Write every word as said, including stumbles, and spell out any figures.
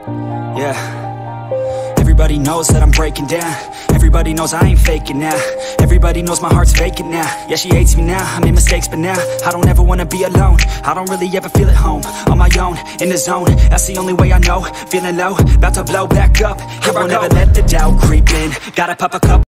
Yeah. Everybody knows that I'm breaking down. Everybody knows I ain't faking now. Everybody knows my heart's vacant now. Yeah, she hates me now, I made mistakes but now I don't ever wanna be alone. I don't really ever feel at home. On my own, in the zone, that's the only way I know. Feeling low, about to blow back up. Here I won't ever let the doubt creep in. Gotta pop a cup